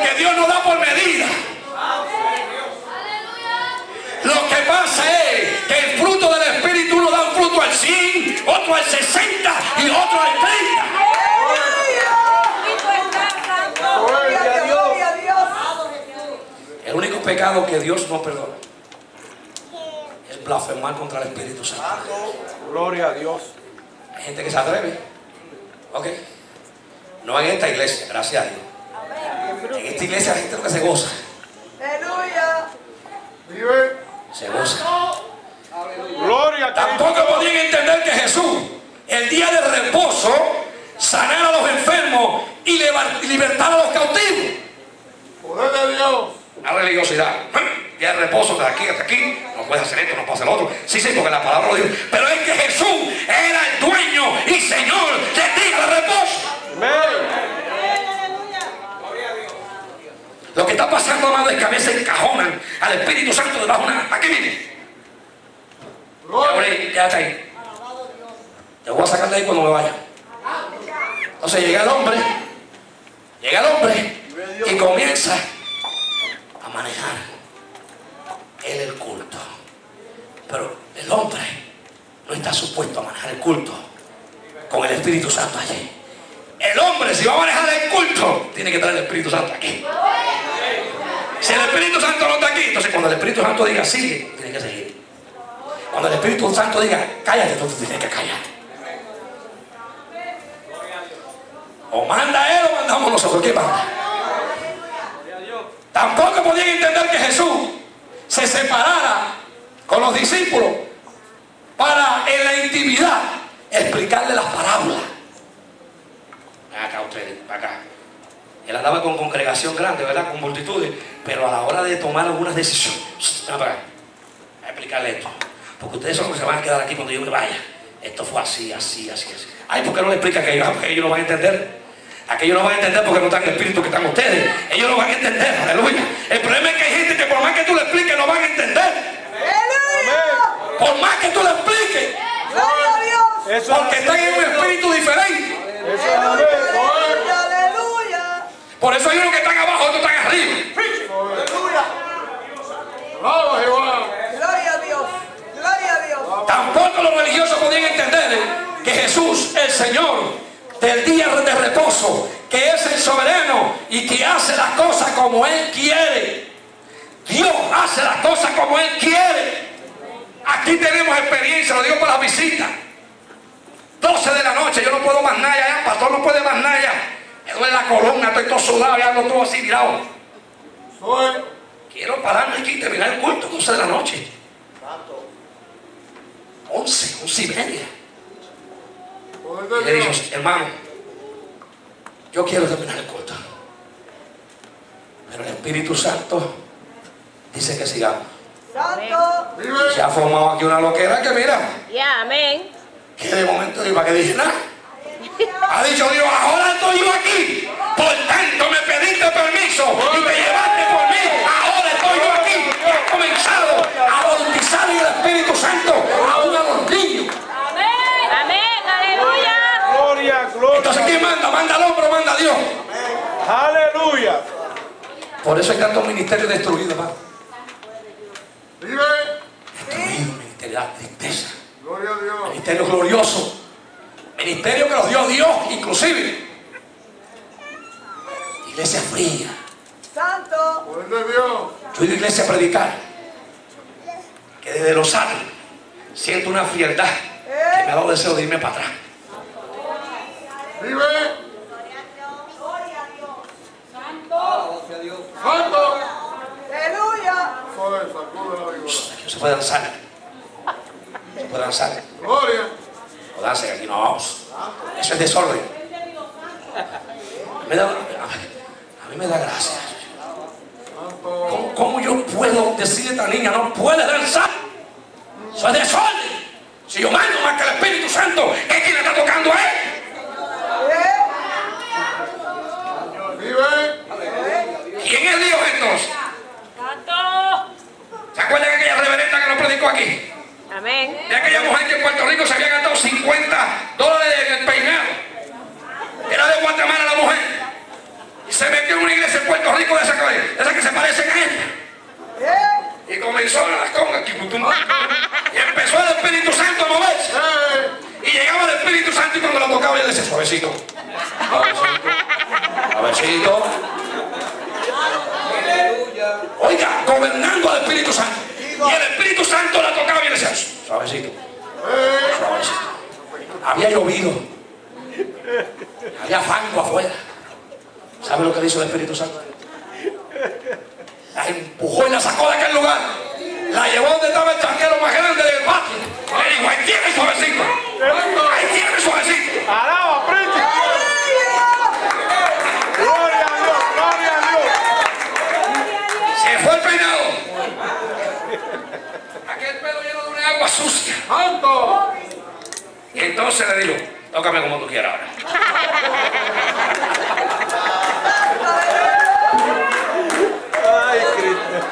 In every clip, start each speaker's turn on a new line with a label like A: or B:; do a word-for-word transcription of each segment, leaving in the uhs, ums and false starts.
A: Porque Dios no da por medida. Lo que pasa es que el fruto del Espíritu uno da un fruto al cien, otro al sesenta y otro al treinta. El único pecado que Dios no perdona es blasfemar contra el Espíritu Santo.
B: Gloria a Dios.
A: Hay gente que se atreve. Ok. No en esta iglesia, gracias a Dios. En esta iglesia hay gente lo que se goza.
C: Aleluya.
A: Se goza.
B: Gloria a Cristo.
A: Tampoco podían entender que Jesús, el día de reposo, sanara a los enfermos y libertara a los cautivos.
B: Poder de Dios.
A: La religiosidad. Día de reposo, de aquí hasta aquí. No puedes hacer esto, no puedes hacer lo otro. Sí, sí, porque la palabra lo dijo. Pero es que Jesús era el dueño y Señor del día de reposo.
B: Amén.
A: Lo que está pasando, amado, es que a veces encajonan al Espíritu Santo debajo de una... ¿Para qué viene? Ya, ya está ahí. Te voy a sacar de ahí cuando me vaya. Entonces llega el hombre, llega el hombre y comienza a manejar él el culto. Pero el hombre no está supuesto a manejar el culto con el Espíritu Santo allí. El hombre, si va a manejar el culto, tiene que traer el Espíritu Santo aquí. Si el Espíritu Santo no está aquí, entonces cuando el Espíritu Santo diga sigue, tiene que seguir. Cuando el Espíritu Santo diga cállate, entonces tienes que callar. O manda él o mandamos nosotros. ¿Qué manda? Tampoco podían entender que Jesús se separara con los discípulos para en la intimidad explicarle las parábolas. Acá ustedes, acá. Él andaba con congregación grande, ¿verdad? Con multitudes, pero a la hora de tomar algunas decisiones, ven para acá, a explicarle esto. Porque ustedes son los que se van a quedar aquí cuando yo me vaya. Esto fue así, así, así, así. Ay, ¿por qué no le explica aquello? Ah, porque ellos no van a entender. Aquellos no van a entender porque no están en el espíritu que están ustedes. Ellos no van a entender, aleluya. El problema es que hay gente que por más que tú le expliques no van a entender.
C: ¡Aleluya!
A: Por más que tú le expliques.
C: ¡Gloria a Dios!
B: Eso
A: Porque están en un espíritu diferente.
B: Eso es amén.
C: ¡Aleluya! ¡Aleluya!
A: Por eso hay unos que están abajo, otros están arriba.
C: ¡Aleluya!
B: Bravo, Jehová.
C: ¡Gloria a Dios! ¡Gloria a Dios!
A: Tampoco los religiosos podían entender que Jesús, el Señor del día de reposo, que es el soberano y que hace las cosas como Él quiere. Dios hace las cosas como Él quiere. Aquí tenemos experiencia, lo digo para la visita. doce de la noche, yo no puedo más nada ya, el pastor no puede más nada ya. Me duele la columna, estoy todo sudado, ya ando todo así mirado.
B: Soy.
A: Quiero pararme aquí y terminar el culto, doce de la noche. once, once y media. Y le dijo, hermano, yo quiero terminar el culto, pero el Espíritu Santo dice que sigamos.
C: ¡Santo!
A: Se ha formado aquí una loquera que mira,
D: Ya, amén.
A: que de momento ni para que dije nada. Ha dicho Dios, ahora estoy yo aquí, por tanto me pediste permiso y me llevaste por mí, ahora estoy yo aquí. Y he comenzado a bautizar en el Espíritu Santo aún a los niños.
D: Amén. Aleluya.
B: Gloria, gloria.
A: Entonces, ¿quién manda? ¿Manda al hombre o manda a Dios?
B: Aleluya.
A: Por eso hay tantos ministerios destruidos, hermano.
B: Vive.
A: Destruidos, ministerio de tristeza,
B: Gloria a Dios.
A: ministerio glorioso, ministerio que los dio Dios, inclusive. Iglesia fría.
C: ¡Santo!
B: Poder de Dios.
A: Yo he ido a iglesia a predicar, que desde los años siento una frialdad que me ha dado deseo de irme para atrás.
B: Vive. Santo.
C: ¡Aleluya!
B: Soy, sacude la vida.
A: Aquí no se puede danzar. No se puede danzar.
B: Gloria.
A: No dancen aquí, no. Eso es desorden. Me da, a mí me da gracia.
B: Santo.
A: ¿Cómo, cómo yo puedo decirle a esta niña no puede danzar? Eso es desorden. Si yo mando más que el Espíritu Santo, ¿qué es quien le está tocando a él?
B: Vive.
A: ¿Quién es Dios entonces? ¿Se acuerdan de aquella reverenda que nos predicó aquí?
D: Amén.
A: De aquella mujer que en Puerto Rico se había gastado cincuenta dólares en el peinado. Era de Guatemala la mujer. Y se metió en una iglesia en Puerto Rico de esas que, esa que se parecen a ella.
C: ¿Eh?
A: Y comenzó las congas aquí, y empezó el Espíritu Santo a moverse. Y llegaba el Espíritu Santo y cuando lo tocaba él decía, suavecito, suavecito, suavecito. Oiga, gobernando al Espíritu Santo. Y el Espíritu Santo la tocaba y le decía, suavecito, suavecito. Había llovido. Había fango afuera. ¿Sabe lo que le hizo el Espíritu Santo? La empujó y la sacó de aquel lugar. La llevó donde estaba el chanquero más grande del patio. Le dijo, ahí tiene suavecito. Ahí tiene suavecito.
B: ¡Alaba, príncipe! ¡Gloria a Dios! ¡Gloria a Dios!
A: Se fue el peinado. Aquel pelo lleno de una agua sucia.
B: ¡Santo!
A: Y entonces le digo, tócame como tú quieras ahora.
B: ¡Ay, Cristo!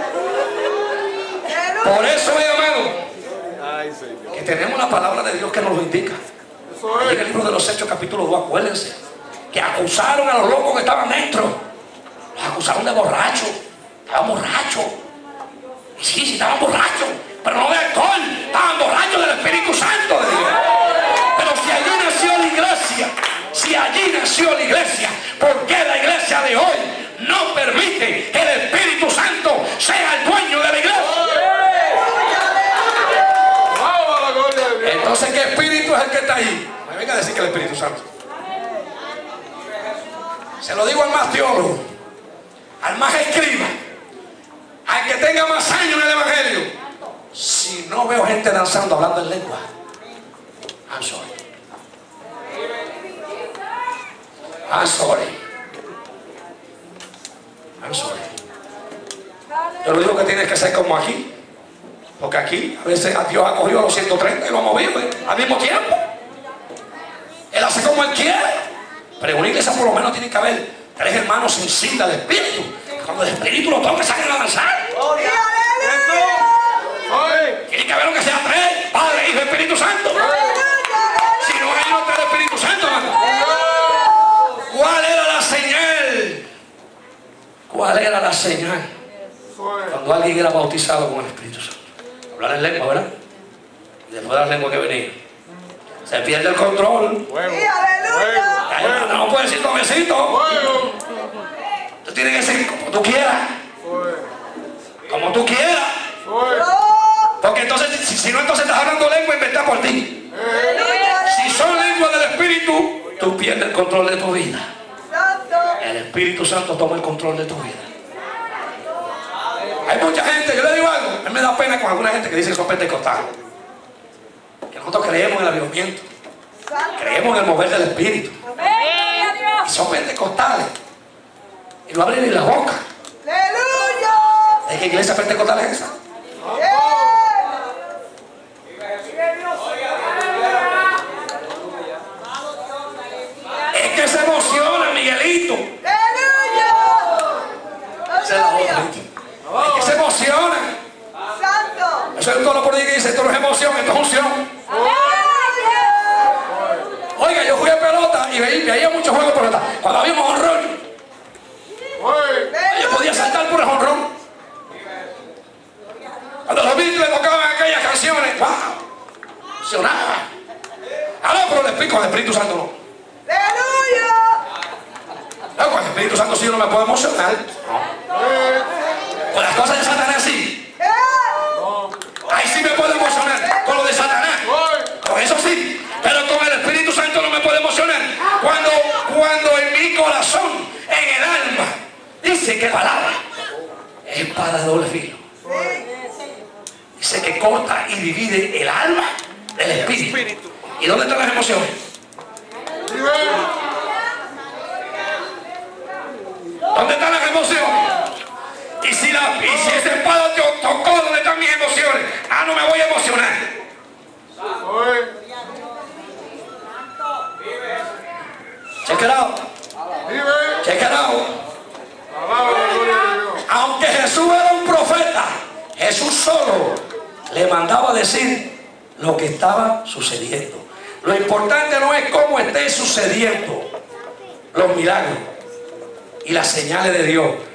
A: Por eso, mi amado,
B: ¡Ay, Señor!
A: que tenemos la palabra de Dios que nos lo indica.
B: Eso
A: En
B: es.
A: el libro de los Hechos, capítulo dos, acuérdense que acusaron a los locos que estaban dentro. Los acusaron de borrachos. Estaban borrachos. Y sí, sí, estaban borrachos, pero no de alcohol. Estaban borrachos del Espíritu Santo de Dios. Pero si allí nació la iglesia, si allí nació la iglesia, ¿por qué la iglesia de hoy no permite que el Espíritu Santo sea el dueño de la iglesia?
B: ¡Alaba la gloria de Dios!
A: Entonces, ¿qué espíritu es el que está ahí? Me venga a decir que el Espíritu Santo. Se lo digo al más teólogo, al más escriba, al que tenga más años en el Evangelio. Si no veo gente danzando, hablando en lengua, I'm sorry. I'm sorry. I'm sorry. Yo lo digo que tienes que ser como aquí. Porque aquí a veces a Dios ha cogido a los ciento treinta y lo ha movido ¿eh? al mismo tiempo. Él hace como Él quiere. Pero en una iglesia por lo menos tiene que haber tres hermanos sensibles al Espíritu. Cuando el Espíritu lo toca, salen a danzar.
B: ¡Ay!
A: Tiene que haber lo que sea tres, Padre, Hijo y Espíritu Santo. Si no hay otro del Espíritu Santo, hermano. ¿Cuál era la señal? ¿Cuál era la señal?
B: Eso es.
A: Cuando alguien era bautizado con el Espíritu Santo. Hablar en lengua, ¿verdad? Y después de la lengua que venía. Se pierde el control.
B: ¡Fuego!
C: ¡Aleluya!
A: Ay, hermano, no puede decir suavecito.
B: ¡Fuego!
A: Tú tienes que seguir como tú quieras.
B: Eso es.
A: Como tú quieras.
B: Eso es.
A: Porque entonces, si, si no, entonces estás hablando lengua inventada por ti. Si son lenguas del Espíritu, tú pierdes el control de tu vida.
C: Santo.
A: El Espíritu Santo toma el control de tu vida. Hay mucha gente, yo le digo algo, a mí me da pena con alguna gente que dice que son pentecostales. Que nosotros creemos en el avivamiento, creemos en el mover del Espíritu. Y son pentecostales. Y no abren ni la boca.
C: ¡Aleluya!
A: ¿De qué iglesia pentecostal es esa? Es que se emociona, Miguelito.
C: ¡Aleluya!
A: Esa es la otra. Es que se emociona.
C: ¡Santo!
A: Eso es todo lo por ahí que dice, esto no es emoción, esto es unción. Oiga, yo jugué a pelota y veía, veía muchos juegos de pelota. Cuando había un jonrón, yo podía saltar por el jonrón. Cuando los Beatles tocaban aquellas canciones, ¡wow! Emocionaba. Ahora, pero el Espíritu, con el Espíritu Santo no.
C: ¡Aleluya!
A: No, con el Espíritu Santo sí yo no me puedo emocionar. Con las cosas de Satanás sí. Ahí sí me puedo emocionar. Con lo de Satanás. Con eso sí. Pero con el Espíritu Santo no me puedo emocionar. Cuando, cuando en mi corazón, en el alma, dice que palabra es espada de doble filo. Dice que corta y divide el alma del espíritu. ¿Y dónde están las emociones? ¿Dónde están las emociones? Y si, la, y si esa espada te tocó, ¿dónde están mis emociones? Ah, no me voy a emocionar. Check it out. Check it out. Aunque Jesús era un profeta, Jesús solo le mandaba a decir lo que estaba sucediendo. Lo importante no es cómo esté sucediendo los milagros. y las señales de Dios